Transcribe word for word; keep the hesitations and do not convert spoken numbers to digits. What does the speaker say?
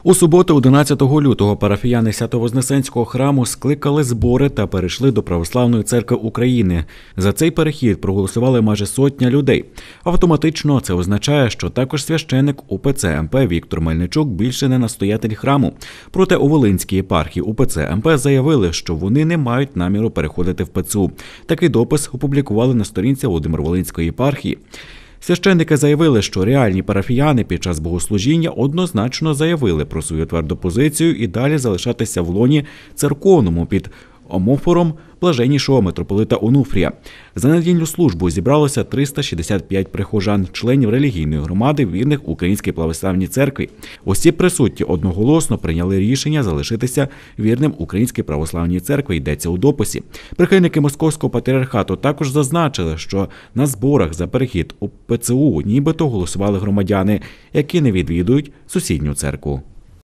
У суботу, одинадцятого лютого, парафіяни Свято-Вознесенського храму скликали збори та перейшли до Православної церкви України. За цей перехід проголосували майже сотня людей. Автоматично це означає, що також священик УПЦ МП Віктор Мельничук більше не настоятель храму. Проте у Волинській єпархії УПЦ МП заявили, що вони не мають наміру переходити в ПЦУ. Такий допис опублікували на сторінці Володимир-Волинської єпархії. Священники заявили, що реальні парафіяни під час богослужіння однозначно заявили про свою тверду позицію і далі залишатися в лоні церковному під омофором блаженнішого митрополита Онуфрія. За недільну службу зібралося триста шістдесят п'ять прихожан, членів релігійної громади, вірних Українській православній церкві. Усі присутні одноголосно прийняли рішення залишитися вірним Українській православній церкві, йдеться у дописі. Прихильники Московського патріархату також зазначили, що на зборах за перехід у ПЦУ нібито голосували громадяни, які не відвідують сусідню церкву.